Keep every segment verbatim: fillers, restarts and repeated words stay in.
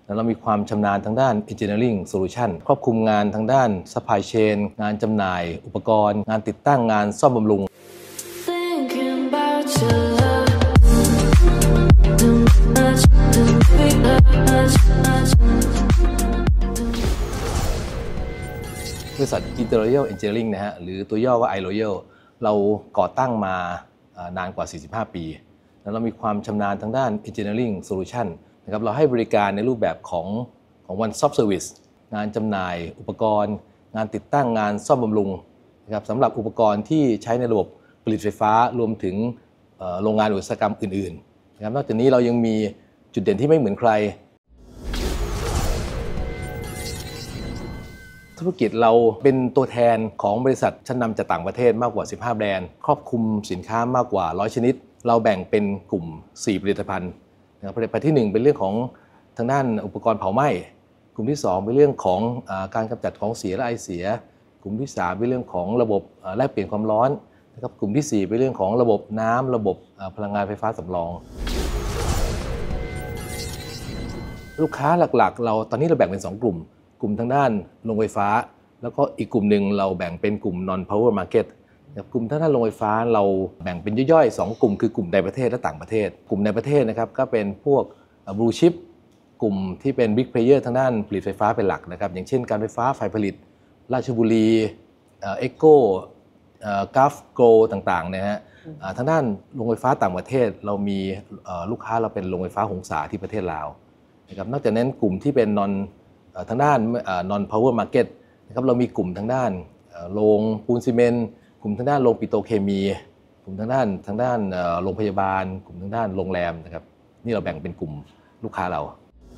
เรามีความชำนาญทางด้าน Engineering Solution ครอบคลุมงานทางด้าน Supply Chain งานจำหน่ายอุปกรณ์งานติดตั้งงานซ่อมบำรุงบริษัท Interroyal Engineering นะฮะหรือตัวย่อว่า iRoyal เราก่อตั้งมานานกว่าสี่สิบห้าปีแล้วเรามีความชำนาญทางด้าน Engineering Solution นะครับเราให้บริการในรูปแบบของของ One Stop Service งานจำหน่ายอุปกรณ์งานติดตั้งงานซ่อมบำรุงนะครับสำหรับอุปกรณ์ที่ใช้ในระบบผลิตไฟฟ้ารวมถึงโรงงานอุตสาหกรรมอื่นๆนะครับนอกจากนี้เรายังมีจุดเด่นที่ไม่เหมือนใครธุรกิจเราเป็นตัวแทนของบริษัทชั้นนำจากต่างประเทศมากกว่าสิบห้าแบรนด์ครอบคลุมสินค้ามากกว่าร้อยชนิดเราแบ่งเป็นกลุ่มสี่ผลิตภัณฑ์นะครับผลิตภัณฑ์ที่หนึ่งเป็นเรื่องของทางด้านอุปกรณ์เผาไหม้กลุ่มที่สองเป็นเรื่องของการกำจัดของเสียและไอเสียกลุ่มที่สามเป็นเรื่องของระบบแลกเปลี่ยนความร้อนนะครับกลุ่มที่สี่เป็นเรื่องของระบบน้ำระบบพลังงานไฟฟ้าสำรองลูกค้าหลักๆเราตอนนี้เราแบ่งเป็นสองกลุ่มกลุ่มทางด้านโรงไฟฟ้าแล้วก็อีกกลุ่มหนึ่งเราแบ่งเป็นกลุ่ม non power market กลุ่มทางด้านโรงไฟฟ้าเราแบ่งเป็นย่อยๆสองกลุ่มคือกลุ่มในประเทศและต่างประเทศกลุ่มในประเทศนะครับก็เป็นพวก blue chip กลุ่มที่เป็น big player ทางด้านผลิตไฟฟ้าเป็นหลักนะครับอย่างเช่นการไฟฟ้าฝ่ายผลิตราชบุรีเอ็กโก้กัฟโกต่างๆนะฮะทางด้านโรงไฟฟ้าต่างประเทศเรามีลูกค้าเราเป็นโรงไฟฟ้าหงสาที่ประเทศลาวนะครับนอกจากนั้นกลุ่มที่เป็น nonทางด้าน non power market นะครับเรามีกลุ่มทางด้านโรงปูนซีเมนต์กลุ่มทางด้านโรงปิโตรเคมีกลุ่มทางด้านทางด้านโรงพยาบาลกลุ่มทางด้านโรงแรมนะครับนี่เราแบ่งเป็นกลุ่มลูกค้าเรา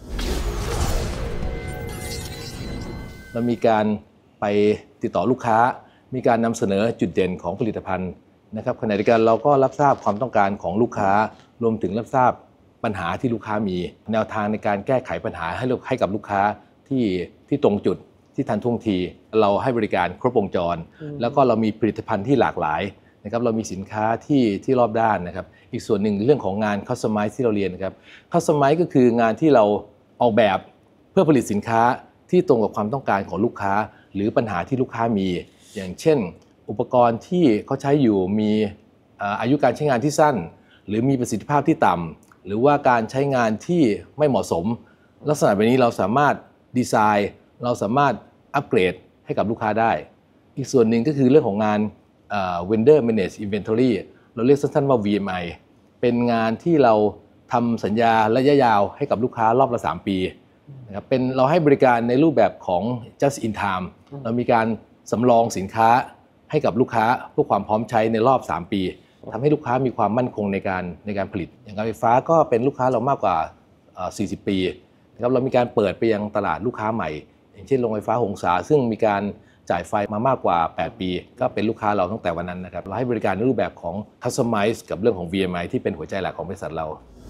เรามีการไปติดต่อลูกค้ามีการนำเสนอจุดเด่นของผลิตภัณฑ์นะครับขณะเดียวกันเราก็รับทราบความต้องการของลูกค้ารวมถึงรับทราบปัญหาที่ลูกค้ามีแนวทางในการแก้ไขปัญหาให้ให้กับลูกค้าที่ที่ตรงจุดที่ทันท่วงทีเราให้บริการครบวงจรแล้วก็เรามีผลิตภัณฑ์ที่หลากหลายนะครับเรามีสินค้าที่ที่รอบด้านนะครับอีกส่วนหนึ่งเรื่องของงานคัสตอมไมซ์ที่เราเรียนนะครับคัสตอมไมซ์ก็คืองานที่เราออกแบบเพื่อผลิตสินค้าที่ตรงกับความต้องการของลูกค้าหรือปัญหาที่ลูกค้ามีอย่างเช่นอุปกรณ์ที่เขาใช้อยู่มีอายุการใช้งานที่สั้นหรือมีประสิทธิภาพที่ต่ำหรือว่าการใช้งานที่ไม่เหมาะสมลักษณะแบบนี้เราสามารถดีไซน์เราสามารถอัปเกรดให้กับลูกค้าได้อีกส่วนหนึ่งก็คือเรื่องของงาน Vendor Managed Inventory เราเรียกสั้นๆว่า วี เอ็ม ไอ เป็นงานที่เราทำสัญญาระยะยาวให้กับลูกค้ารอบละสามปีนะครับเป็นเราให้บริการในรูปแบบของ just in time เรามีการสำรองสินค้าให้กับลูกค้าเพื่อความพร้อมใช้ในรอบสามปีทำให้ลูกค้ามีความมั่นคงในการในการผลิตอย่างการไฟฟ้าก็เป็นลูกค้าเรามากกว่าสี่สิบปีนะครับเรามีการเปิดไปยังตลาดลูกค้าใหม่อย่างเช่นโรงไฟฟ้าหงสาซึ่งมีการจ่ายไฟมามากกว่าแปดปีก็เป็นลูกค้าเราตั้งแต่วันนั้นนะครับเราให้บริการในรูปแบบของ Customize กับเรื่องของ วี เอ็ม ไอ ที่เป็นหัวใจหลักของบริษัทเรา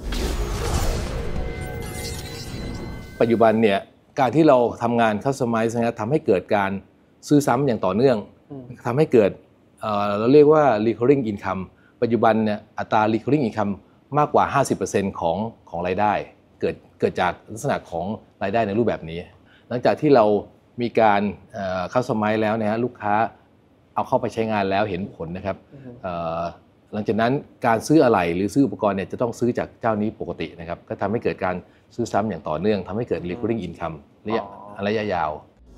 ปัจจุบันเนี่ยการที่เราทำงาน Customize นะทำให้เกิดการซื้อซ้ำอย่างต่อเนื่องทำให้เกิด เอ่อ เราเรียกว่า recurring income ปัจจุบันเนี่ยอัตรา recurring income มากกว่า ห้าสิบเปอร์เซ็นต์ ของของรายได้เกิดเกิดจากลักษณะของรายได้ในรูปแบบนี้หลังจากที่เรามีการคัสตอมไมซ์แล้วนะฮะลูกค้าเอาเข้าไปใช้งานแล้วเห็นผลนะครับหลังจากนั้นการซื้ออะไหล่หรือซื้ออุปกรณ์เนี่ยจะต้องซื้อจากเจ้านี้ปกตินะครับก็ทำให้เกิดการซื้อซ้ำอย่างต่อเนื่องทำให้เกิด recurring income ระยะระยะยาว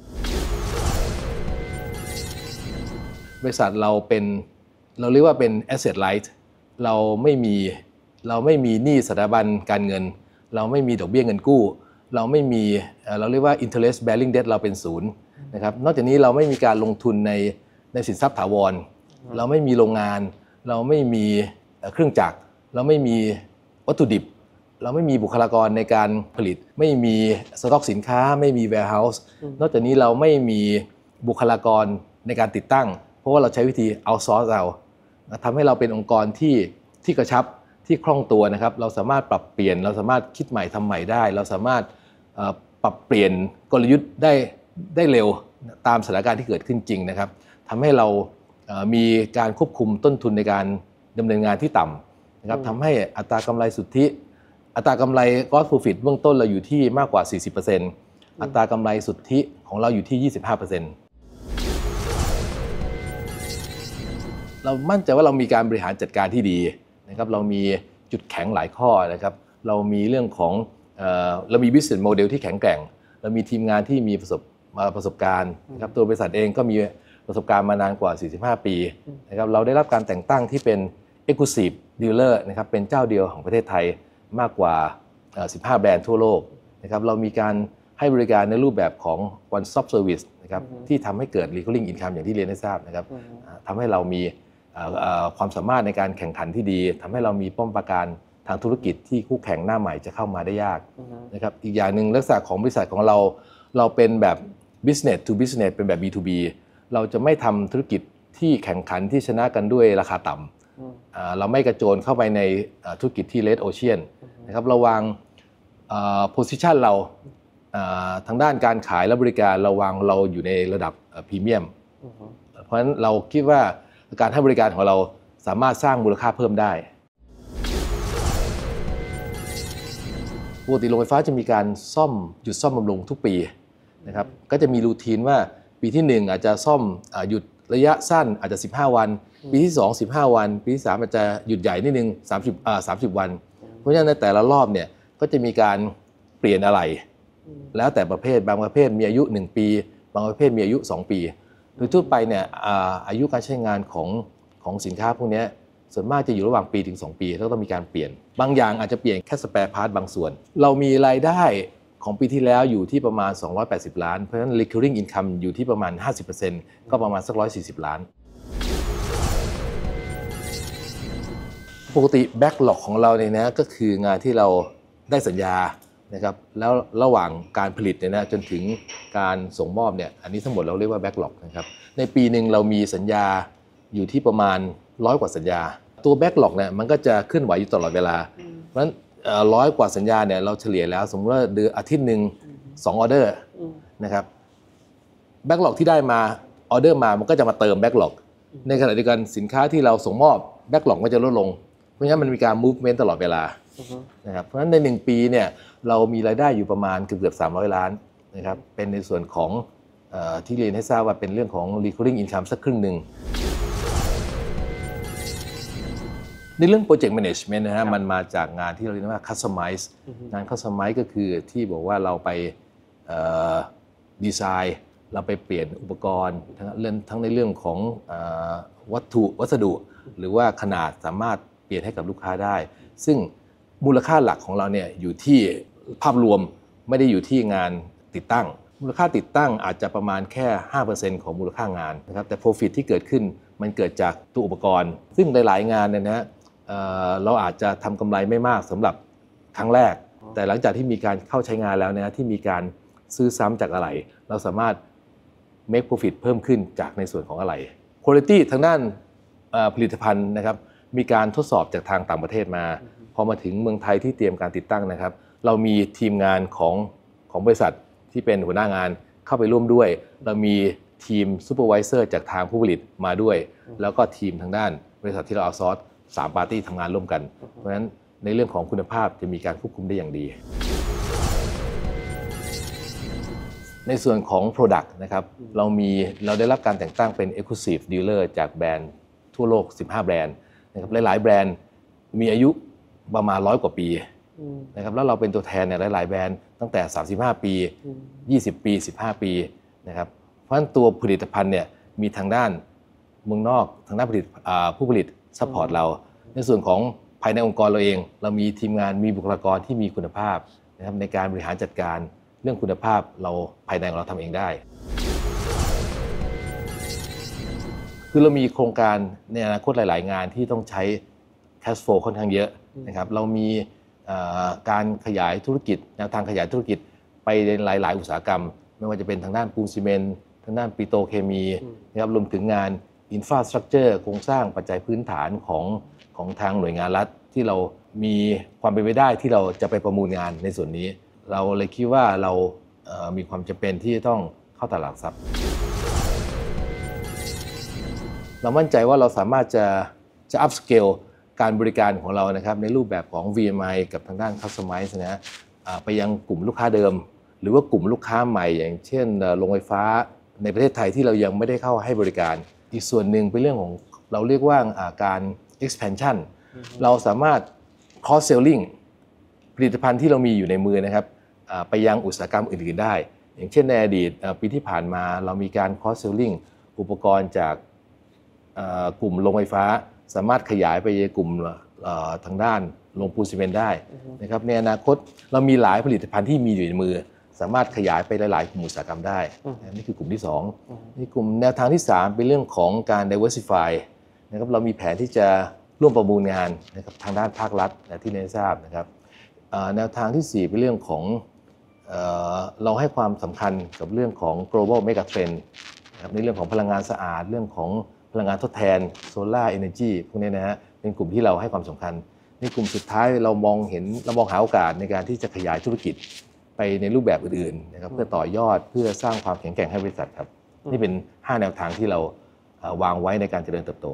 บริษัทเราเป็นเราเรียกว่าเป็น asset light เราไม่มีเราไม่มีหนี้สถาบันการเงินเราไม่มีดอกเบี้ยเงินกู้เราไม่มีเราเรียกว่า interest bearing debt เราเป็นศูนย์นะครับนอกจากนี้เราไม่มีการลงทุนในในสินทรัพย์ถาวรเราไม่มีโรงงานเราไม่มีเครื่องจักรเราไม่มีวัตถุดิบเราไม่มีบุคลากรในการผลิตไม่มีสต็อกสินค้าไม่มี warehouse นอกจากนี้เราไม่มีบุคลากรในการติดตั้งเพราะว่าเราใช้วิธี outsource เอาทำให้เราเป็นองค์กรที่ที่กระชับที่คล่องตัวนะครับเราสามารถปรับเปลี่ยนเราสามารถคิดใหม่ทำใหม่ได้เราสามารถปรับเปลี่ยนกลยุทธ์ได้ได้เร็วตามสถานการณ์ที่เกิดขึ้นจริงนะครับทำให้เรามีการควบคุมต้นทุนในการดำเนินงานที่ต่ำนะครับทำให้อัตรากำไรสุทธิอัตรากำไร gross profit เบื้องต้นเราอยู่ที่มากกว่า สี่สิบเปอร์เซ็นต์ อัตรากำไรสุทธิของเราอยู่ที่ ยี่สิบห้าเปอร์เซ็นต์ เรามั่นใจว่าเรามีการบริหารจัดการที่ดีนะครับเรามีจุดแข็งหลายข้อนะครับเรามีเรื่องของเอ่อเรามี business model ที่แข็งแกร่งเรามีทีมงานที่มีประสบมาประสบการณ์นะครับตัวบริษัทเองก็มีประสบการณ์มานานกว่าสี่สิบห้าปีนะครับเราได้รับการแต่งตั้งที่เป็น exclusive dealer นะครับเป็นเจ้าเดียวของประเทศไทยมากกว่าสิบห้าแบรนด์ทั่วโลกนะครับเรามีการให้บริการในรูปแบบของ one stop service นะครับที่ทำให้เกิด recurring income อย่างที่เรียนให้ทราบนะครับทำให้เรามีความสามารถในการแข่งขันที่ดีทำให้เรามีป้อมปราการทางธุรกิจที่คู่แข่งหน้าใหม่จะเข้ามาได้ยากนะครับอีกอย่างหนึ่งลักษณะของบริษัทของเราเราเป็นแบบ business to business เป็นแบบ บี ทู บี เราจะไม่ทำธุรกิจที่แข่งขันที่ชนะกันด้วยราคาต่ำเราไม่กระโจนเข้าไปในธุรกิจที่ red ocean นะครับเราวาง position เราทางด้านการขายและบริการเราวางเราอยู่ในระดับพรีเมียมเพราะฉะนั้นเราคิดว่าการให้บริการของเราสามารถสร้างมูลค่าเพิ่มได้ปกติโรงไฟฟ้าจะมีการซ่อมหยุดซ่อมบำรุงทุกปีนะครับก็จะมีรูทีนว่าปีที่หนึ่งอาจจะซ่อมหยุดระยะสั้นอาจจะสิบห้าวันปีที่สอง สิบห้าวันปีที่สามอาจจะหยุดใหญ่นิดนึงสามสิบอ่าสามสิบวันเพราะฉะนั้นในแต่ละรอบเนี่ยก็จะมีการเปลี่ยนอะไรแล้วแต่ประเภทบางประเภทมีอายุหนึ่งปีบางประเภทมีอายุสองปีโดยทั่วไปเนี่ยอายุการใช้งานของของสินค้าพวกนี้ส่วนมากจะอยู่ระหว่างปีถึงสองปีแล้วต้องมีการเปลี่ยนบางอย่างอาจจะเปลี่ยนแค่สแปร์พาร์ทบางส่วนเรามีรายได้ของปีที่แล้วอยู่ที่ประมาณสองร้อยแปดสิบล้านเพราะฉะนั้น recurring income อยู่ที่ประมาณ ห้าสิบเปอร์เซ็นต์ ก็ประมาณสักหนึ่งร้อยสี่สิบล้านปกติ backlog ของเราเนี่ยนะก็คืองานที่เราได้สัญญานะครับแล้วระหว่างการผลิตเนี่ยนะจนถึงการส่งมอบเนี่ยอันนี้ทั้งหมดเราเรียกว่า backlog นะครับในปีหนึ่งเรามีสัญญาอยู่ที่ประมาณร้อยกว่าสัญญาตัว backlog เนี่ยมันก็จะเคลื่อนไหวอยู่ตลอดเวลาเพราะฉะนั้นร้อยกว่าสัญญาเนี่ยเราเฉลี่ยแล้วสมมติว่าเดือนอาทิตย์หนึ่งสองออเดอร์นะครับแบ็กหลอกที่ได้มาออเดอร์มามันก็จะมาเติมแบ็กหลอกในขณะเดียวกันสินค้าที่เราส่งมอบแบ็กหลอกก็จะลดลงเพราะฉะนั้นมันมีการ movement ตลอดเวลานะครับเพราะฉะนั้นในหนึ่งปีเนี่ยเรามีรายได้อยู่ประมาณเกือบๆสามร้อยล้านนะครับเป็นในส่วนของเอ่อที่เรียนให้ทราบว่าเป็นเรื่องของ recurring income สักครึ่งหนึ่งในเรื่อง project management นะฮะมันมาจากงานที่เราเรียกว่า customize งาน customize ก็คือที่บอกว่าเราไปดีไซน์เราไปเปลี่ยนอุปกรณ์ทั้งเรื่องทั้งในเรื่องของวัตถุวัสดุหรือว่าขนาดสามารถเปลี่ยนให้กับลูกค้าได้ซึ่งมูลค่าหลักของเราเนี่ยอยู่ที่ภาพรวมไม่ได้อยู่ที่งานติดตั้งมูลค่าติดตั้งอาจจะประมาณแค่ ห้าเปอร์เซ็นต์ ของมูลค่างานนะครับแต่ profit ที่เกิดขึ้นมันเกิดจากตัวอุปกรณ์ซึ่งหลายๆงานเนี่ยนะเราอาจจะทำกำไรไม่มากสำหรับครั้งแรกแต่หลังจากที่มีการเข้าใช้งานแล้วนะที่มีการซื้อซ้ำจากอะไรเราสามารถ make profit เพิ่มขึ้นจากในส่วนของอะไร quality ทางด้านผลิตภัณฑ์นะครับมีการทดสอบจากทางต่างประเทศมาพอมาถึงเมืองไทยที่เตรียมการติดตั้งนะครับเรามีทีมงานของของบริษัทที่เป็นหัวหน้างานเข้าไปร่วมด้วยเรามีทีมซูเปอร์ไวเซอร์จากทางผู้ผลิตมาด้วยแล้วก็ทีมทางด้านบริษัทที่เราเอาซอร์สสามปาร์ตี้ทำงานร่วมกันเพราะฉะนั้นในเรื่องของคุณภาพจะมีการควบคุมได้อย่างดีในส่วนของ Product นะครับเรามีเราได้รับการแต่งตั้งเป็น Exclusive Dealer จากแบรนด์ทั่วโลกสิบห้าแบรนด์นะครับหลายๆแบรนด์มีอายุประมาณร้อยกว่าปีนะครับแล้วเราเป็นตัวแทนในหลายๆแบรนด์ตั้งแต่สามสิบห้าปียี่สิบปีสิบห้าปีนะครับเพราะฉะนั้นตัวผลิตภัณฑ์เนี่ยมีทางด้านเมืองนอกทางด้านผลิตผู้ผลิตซัพพอร์ตเราในส่วนของภายในองค์กรเราเองเรามีทีมงานมีบุคลากรที่มีคุณภาพนะครับในการบริหารจัดการเรื่องคุณภาพเราภายในของเราทำเองได้คือเรามีโครงการในอนาคตหลายๆงานที่ต้องใช้ cash flow ค่อนข้างเยอะนะครับเรามีการขยายธุรกิจแนวทางขยายธุรกิจไปในหลายๆอุตสาหกรรมไม่ว่าจะเป็นทางด้านปูนซีเมนต์ทางด้านปิโตรเคมีนะครับรวมถึงงานอินฟราสตรัคเจอร์โครงสร้างปัจจัยพื้นฐานของของทางหน่วยงานรัฐที่เรามีความเป็นไปได้ที่เราจะไปประมูลงานในส่วนนี้เราเลยคิดว่าเราเอ่อมีความจำเป็นที่จะต้องเข้าตลาดหลักทรัพย์เรามั่นใจว่าเราสามารถจะจะอัพสเกลการบริการของเรานะครับในรูปแบบของ วี เอ็ม ไอ กับทางด้าน Customize นะไปยังกลุ่มลูกค้าเดิมหรือว่ากลุ่มลูกค้าใหม่อย่างเช่นโรงไฟฟ้าในประเทศไทยที่เรายังไม่ได้เข้าให้บริการอีกส่วนหนึ่งเป็นเรื่องของเราเรียกว่าการ expansion เราสามารถ cross selling ผลิตภัณฑ์ที่เรามีอยู่ในมือนะครับไปยังอุตสาหกรรมอื่นๆได้อย่างเช่นในอดีตปีที่ผ่านมาเรามีการ cross selling อุปกรณ์จากกลุ่มโรงไฟฟ้าสามารถขยายไปยังกลุ่มทางด้านโรงปูนซีเมนต์ได้นะครับในอนาคตเรามีหลายผลิตภัณฑ์ที่มีอยู่ในมือสามารถขยายไปหลายๆกลุ่มอุตสาหกรรมได้นี่คือกลุ่มที่สองนี่กลุ่มแนวทางที่สามเป็นเรื่องของการ diversify นะครับเรามีแผนที่จะร่วมประมูลงานนะครับทางด้านภาครัฐที่ได้ทราบนะครับแนวทางที่สี่เป็นเรื่องของเราให้ความสำคัญกับเรื่องของ global mega trend นะครับในเรื่องของพลังงานสะอาดเรื่องของพลังงานทดแทน solar energy พวกนี้นะฮะเป็นกลุ่มที่เราให้ความสำคัญในกลุ่มสุดท้ายเรามองเห็นเรามองหาโอกาสในการที่จะขยายธุรกิจไปในรูปแบบอื่นๆนะครับเพื่อต่อยอดเพื่อสร้างความแข็งแกร่งให้บริษัทครับนี่เป็นห้าแนวทางที่เราวางไว้ในการเจริญเติบโต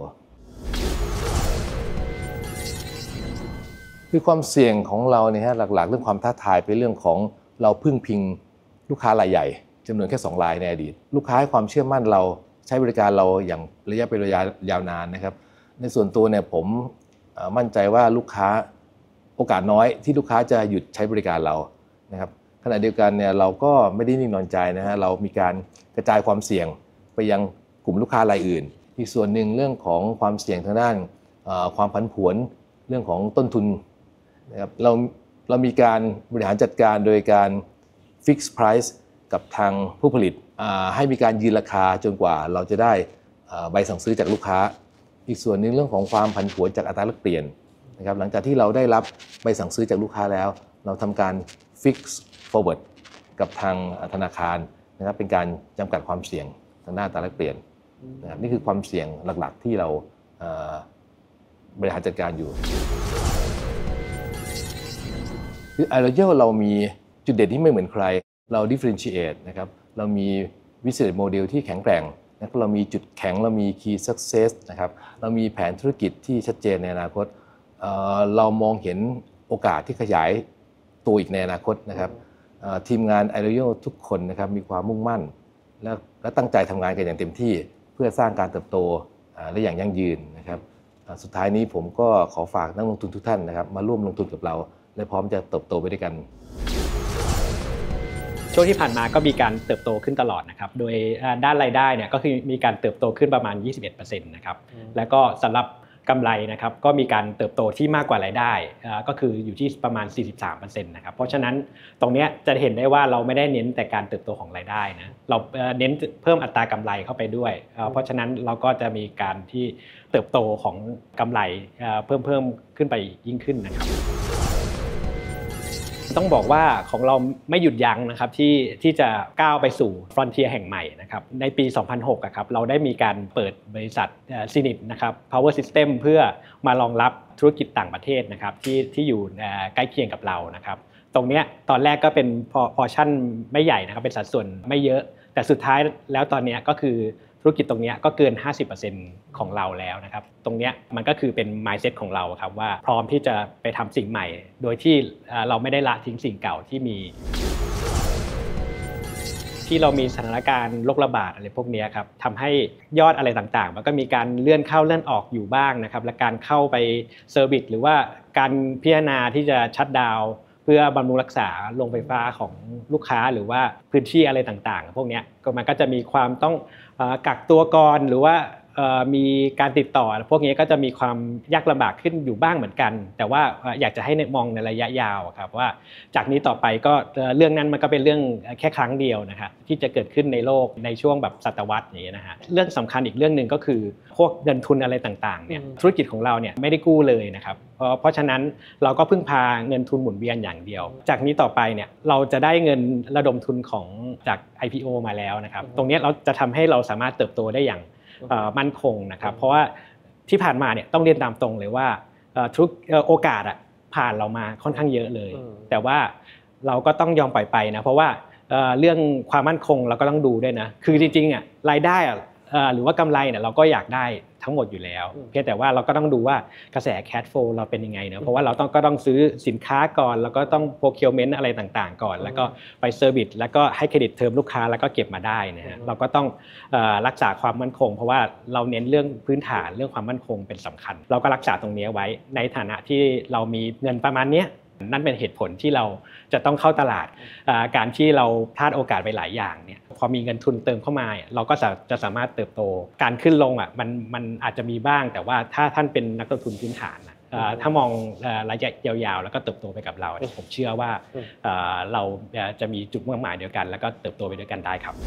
คือความเสี่ยงของเราเนี่ยฮะหลักๆเรื่องความท้าทายเป็นเรื่องของเราพึ่งพิงลูกค้ารายใหญ่จำนวนแค่สองรายในอดีตลูกค้าให้ความเชื่อมั่นเราใช้บริการเราอย่างระยะเป็นระยะยาวนานนะครับในส่วนตัวเนี่ยผมมั่นใจว่าลูกค้าโอกาสน้อยที่ลูกค้าจะหยุดใช้บริการเรานะครับขณะเดียวกันเนี่ยเราก็ไม่ได้นิ่งนอนใจนะฮะเรามีการกระจายความเสี่ยงไปยังกลุ่มลูกค้ารายอื่นอีกส่วนหนึ่งเรื่องของความเสี่ยงทางด้านความผันผวนเรื่องของต้นทุนนะครับเราเรามีการบริหารจัดการโดยการ fix price กับทางผู้ผลิตให้มีการยืนราคาจนกว่าเราจะได้ใบสั่งซื้อจากลูกค้าอีกส่วนหนึ่งเรื่องของความผันผวนจากอัตราแลกเปลี่ยนนะครับหลังจากที่เราได้รับใบสั่งซื้อจากลูกค้าแล้วเราทำการ fix forward กับทางธนาคารนะครับเป็นการจำกัดความเสี่ยงทางด้านอัตราแลกเปลี่ยนนะครับนี่คือความเสี่ยงหลักๆที่เราบริหารจัดการอยู่คือ iRoyal เรามีจุดเด่นที่ไม่เหมือนใครเรา differentiate นะครับเรามี business model ที่แข็งแกร่งนะเรามีจุดแข็งเรามี key success นะครับเรามีแผนธุรกิจที่ชัดเจนในอนาคต เอ่อ เรามองเห็นโอกาสที่ขยายตัวอีกในอนาคตนะครับทีมงาน iRoyal ทุกคนนะครับมีความมุ่งมั่นและและตั้งใจทำงานกันอย่างเต็มที่เพื่อสร้างการเติบโตและอย่างยั่งยืนนะครับสุดท้ายนี้ผมก็ขอฝากนักลงทุนทุกท่านนะครับมาร่วมลงทุนกับเราและพร้อมจะเติบโตไปด้วยกันช่วงที่ผ่านมาก็มีการเติบโตขึ้นตลอดนะครับโดยด้านรายได้เนี่ยก็คือมีการเติบโตขึ้นประมาณ ยี่สิบเอ็ดเปอร์เซ็นต์ นะครับแล้วก็สำหรับกำไรนะครับก็มีการเติบโตที่มากกว่ารายได้ก็คืออยู่ที่ประมาณ สี่สิบสามเปอร์เซ็นต์ นะครับเพราะฉะนั้นตรงนี้จะเห็นได้ว่าเราไม่ได้เน้นแต่การเติบโตของรายได้นะเราเน้นเพิ่มอัตรากำไรเข้าไปด้วยเพราะฉะนั้นเราก็จะมีการที่เติบโตของกำไรเพิ่มเพิ่มขึ้นไปยิ่งขึ้นนะครับต้องบอกว่าของเราไม่หยุดยั้งนะครับที่ที่จะก้าวไปสู่ฟรอนเทียร์แห่งใหม่นะครับในปี สองพันหก อ่ะครับเราได้มีการเปิดบริษัทซินิตนะครับ Power System เพื่อมารองรับธุรกิจต่างประเทศนะครับที่ที่อยู่ใกล้เคียงกับเรานะครับตรงนี้ตอนแรกก็เป็นพอชั่นไม่ใหญ่นะครับเป็นสัดส่วนไม่เยอะแต่สุดท้ายแล้วตอนนี้ก็คือธุรกิจตรงนี้ก็เกิน ห้าสิบเปอร์เซ็นต์ ของเราแล้วนะครับตรงนี้มันก็คือเป็น mindset ของเราครับว่าพร้อมที่จะไปทำสิ่งใหม่โดยที่เราไม่ได้ละทิ้งสิ่งเก่าที่มีที่เรามีสถานการณ์โรคระบาดอะไรพวกนี้ครับทำให้ยอดอะไรต่างๆมันก็มีการเลื่อนเข้าเลื่อนออกอยู่บ้างนะครับและการเข้าไปเซอร์วิสหรือว่าการพิจารณาที่จะชัตดาวน์เพื่อบำรุงรักษาโรงไฟฟ้าของลูกค้าหรือว่าพื้นที่อะไรต่างๆพวกนี้ก็มันก็จะมีความต้องกักตัวก่อนหรือว่ามีการติดต่อพวกนี้ก็จะมีความยากลำบากขึ้นอยู่บ้างเหมือนกันแต่ว่าอยากจะให้มองในระยะยาวครับว่าจากนี้ต่อไปก็เรื่องนั้นมันก็เป็นเรื่องแค่ครั้งเดียวนะครับที่จะเกิดขึ้นในโลกในช่วงแบบศตวรรษนี้นะฮะเรื่องสำคัญอีกเรื่องนึงก็คือพวกเงินทุนอะไรต่างๆเนี่ยธุรกิจของเราเนี่ยไม่ได้กู้เลยนะครับเพราะเพราะฉะนั้นเราก็พึ่งพาเงินทุนหมุนเวียนอย่างเดียวจากนี้ต่อไปเนี่ยเราจะได้เงินระดมทุนของจาก ไอ พี โอ มาแล้วนะครับตรงนี้เราจะทำให้เราสามารถเติบโตได้อย่างมั่นคงนะครับเพราะว่าที่ผ่านมาเนี่ยต้องเรียนตามตรงเลยว่าทุกโอกาสอ่ะผ่านเรามาค่อนข้างเยอะเลยแต่ว่าเราก็ต้องยอมปล่อยไปนะเพราะว่าเรื่องความมั่นคงเราก็ต้องดูด้วยนะคือจริงๆอ่ะรายได้อ่ะหรือว่ากำไรเนี่ยเราก็อยากได้ทั้งหมดอยู่แล้วเพียงแต่ว่าเราก็ต้องดูว่ากระแส cash flow เราเป็นยังไงเนอะเพราะว่าเราต้องก็ต้องซื้อสินค้าก่อนแล้วก็ต้อง procurement อะไรต่างๆก่อนแล้วก็ไป service แล้วก็ให้เครดิตเทอมลูกค้าแล้วก็เก็บมาได้นะฮะเราก็ต้องรักษาความมั่นคงเพราะว่าเราเน้นเรื่องพื้นฐานเรื่องความมั่นคงเป็นสำคัญเราก็รักษาตรงนี้ไว้ในฐานะที่เรามีเงินประมาณนี้นั่นเป็นเหตุผลที่เราจะต้องเข้าตลาดการที่เราพลาดโอกาสไปหลายอย่างเนี่ยพอมีเงินทุนเติมเข้ามาเราก็จะสามารถเติบโตการขึ้นลงอ่ะมันมันอาจจะมีบ้างแต่ว่าถ้าท่านเป็นนักลงทุนพื้นฐานถ้ามองระยะยาวๆแล้วก็เติบโตไปกับเราผมเชื่อว่าเราจะมีจุดมุ่งหมายเดียวกันแล้วก็เติบโตไปด้วยกันได้ครับ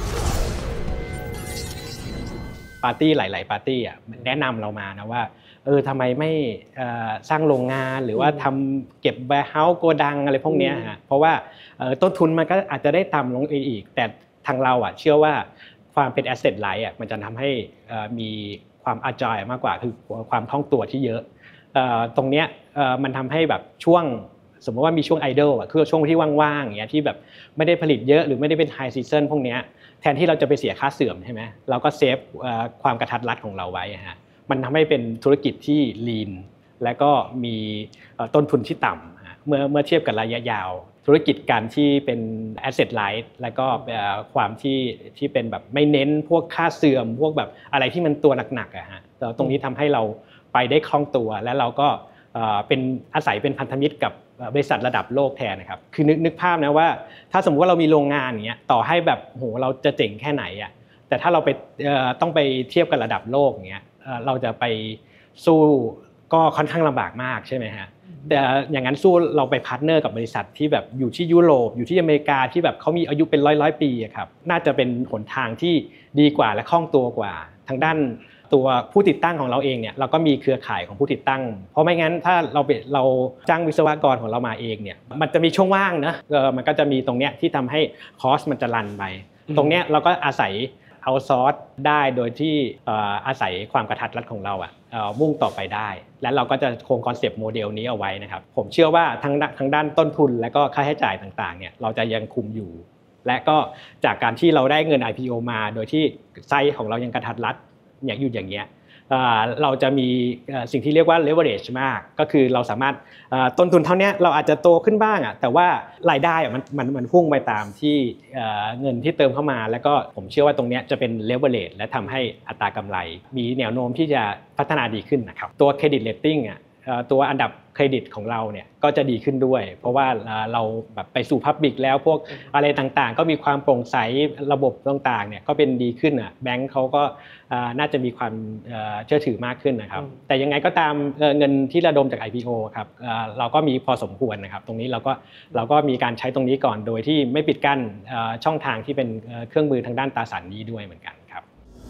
ปาร์ตี้หลายๆปาร์ตี้อ่ะแนะนำเรามานะว่าเออทำไมไม่สร้างโรงงานหรือว่าทำเก็บแวร์เฮาส์โกดังอะไรพวกนี้ฮะเพราะว่าต้นทุนมันก็อาจจะได้ต่ำลงอีกแต่ทางเราอ่ะเชื่อว่าความเป็น asset light อ่ะมันจะทำให้มีความ agile มากกว่าคือความคล่องตัวที่เยอะตรงเนี้ยมันทำให้แบบช่วงสมมติว่ามีช่วง idle อ่ะคือช่วงที่ว่างๆอย่างเงี้ยที่แบบไม่ได้ผลิตเยอะหรือไม่ได้เป็น high season พวกเนี้ยแทนที่เราจะไปเสียค่าเสื่อมใช่ไหมเราก็เซฟความกระทัดรัดของเราไว้ฮะมันทำให้เป็นธุรกิจที่ lean และก็มีต้นทุนที่ต่ำเมื่อเมื่อเทียบกับระยะยาวธุรกิจการที่เป็น asset light และก็ความที่ที่เป็นแบบไม่เน้นพวกค่าเสื่อมพวกแบบอะไรที่มันตัวหนักๆอะฮะตรงนี้ทำให้เราไปได้คล่องตัวและเราก็เป็นอาศัยเป็นพันธมิตรกับบริษัทระดับโลกแทนนะครับคือนึกนึกภาพนะว่าถ้าสมมติว่าเรามีโรงงานอย่างเงี้ยต่อให้แบบโหเราจะเจ๋งแค่ไหนอะแต่ถ้าเราไปต้องไปเทียบกับระดับโลกอย่างเงี้ยเราจะไปสู้ก็ค่อนข้างลำบากมากใช่ไหมฮะแต่อย่างนั้นสู้เราไปพาร์ทเนอร์กับบริษัทที่แบบอยู่ที่ยุโรปอยู่ที่อเมริกาที่แบบเขามีอายุเป็นร้อยร้อยปีครับน่าจะเป็นหนทางที่ดีกว่าและคล่องตัวกว่าทางด้านตัวผู้ติดตั้งของเราเองเนี่ยเราก็มีเครือข่ายของผู้ติดตั้งเพราะไม่งั้นถ้าเราเราจ้างวิศวกรของเรามาเองเนี่ยมันจะมีช่องว่างนะมันก็จะมีตรงเนี้ยที่ทำให้คอสมันจะรันไปตรงเนี้ยเราก็อาศัยเอาซอร์สได้โดยที่อาศัยความกระทัดรัดของเราอ่ะมุ่งต่อไปได้และเราก็จะคงคอนเซปต์โมเดลนี้เอาไว้นะครับผมเชื่อว่าทั้งทั้งด้านต้นทุนและก็ค่าใช้จ่ายต่างๆเนี่ยเราจะยังคุมอยู่และก็จากการที่เราได้เงิน ไอ พี โอ มาโดยที่ไซส์ของเรายังกระทัดรัดอย่างอยู่อย่างเงี้ยเราจะมีสิ่งที่เรียกว่า leverage มากก็คือเราสามารถต้นทุนเท่านี้เราอาจจะโตขึ้นบ้างอ่ะแต่ว่ารายได้มันมันมันพุ่งไปตามที่เงินที่เติมเข้ามาแล้วก็ผมเชื่อว่าตรงนี้จะเป็น leverage และทำให้อัตรากำไรมีแนวโน้มที่จะพัฒนาดีขึ้นนะครับตัว credit rating อ่ะตัวอันดับเครดิตของเราเนี่ยก็จะดีขึ้นด้วยเพราะว่าเราแบบไปสู่ Public แล้วพวกอะไรต่างๆก็มีความโปร่งใสระบบต่างๆเนี่ยก็เป็นดีขึ้นอ่ะแบงก์เขาก็น่าจะมีความเชื่อถือมากขึ้นนะครับแต่ยังไงก็ตามเงินที่ระดมจาก ไอ พี โอ ครับเราก็มีพอสมควรนะครับตรงนี้เราก็เราก็มีการใช้ตรงนี้ก่อนโดยที่ไม่ปิดกั้นช่องทางที่เป็นเครื่องมือทางด้านตราสารหนี้ด้วยเหมือนกันครับ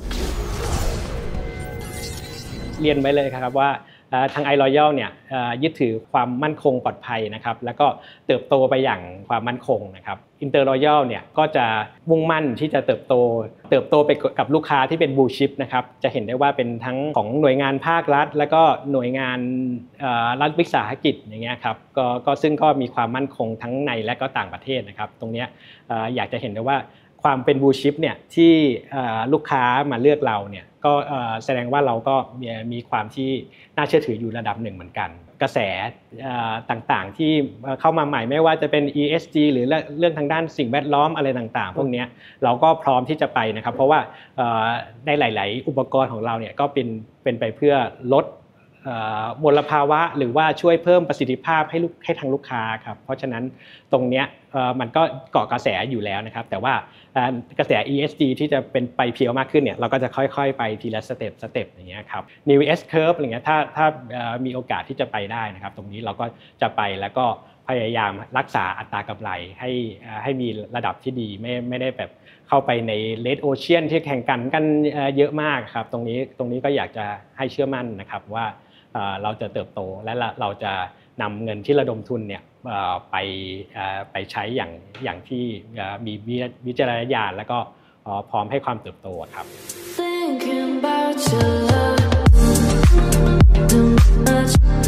เรียนไว้เลยครับว่าทาง iRoyal เนี่ยยึดถือความมั่นคงปลอดภัยนะครับแล้วก็เติบโตไปอย่างความมั่นคงนะครับ InterRoyal เนี่ยก็จะมุ่งมั่นที่จะเติบโตเติบโตไปกับลูกค้าที่เป็น Blue Chip นะครับจะเห็นได้ว่าเป็นทั้งของหน่วยงานภาครัฐแล้วก็หน่วยงานรัฐวิสาหกิจอย่างเงี้ยครับก็ก็ซึ่งก็มีความมั่นคงทั้งในและก็ต่างประเทศนะครับตรงนี้อยากจะเห็นได้ว่าความเป็น Blue Chip เนี่ยที่ลูกค้ามาเลือกเราเนี่ยก็แสดงว่าเราก็มีความที่น่าเชื่อถืออยู่ระดับหนึ่งเหมือนกันกระแสต่างๆที่เข้ามาใหม่ไม่ว่าจะเป็น อี เอส จี หรือเรื่องทางด้านสิ่งแวดล้อมอะไรต่างๆพวกนี้เราก็พร้อมที่จะไปนะครับเพราะว่าในหลายๆอุปกรณ์ของเราเนี่ยก็เป็นเป็นไปเพื่อลดมลภาวะหรือว่าช่วยเพิ่มประสิทธิภาพให้ให้ทางลูกค้าครับเพราะฉะนั้นตรงเนี้ยมันก็เกาะกระแสอยู่แล้วนะครับแต่ว่ากระแส อี เอส จี ที่จะเป็นไปเพียวมากขึ้นเนี่ยเราก็จะค่อยๆไปทีละสเต็ปสเต็ปอย่างเงี้ยครับ New S Curve อะไรเงี้ยถ้าถ้ามีโอกาสที่จะไปได้นะครับตรงนี้เราก็จะไปแล้วก็พยายามรักษาอัตรากำไรให้ให้มีระดับที่ดีไม่ไม่ได้แบบเข้าไปใน Red Ocean ที่แข่งกันกันเยอะมากครับตรงนี้ตรงนี้ก็อยากจะให้เชื่อมั่นนะครับว่าเราจะเติบโตและเราจะนำเงินที่ระดมทุนเนี่ยไปไปใช้อย่างอย่างที่มีวิจารณญาณและก็พร้อมให้ความเติบโตครับ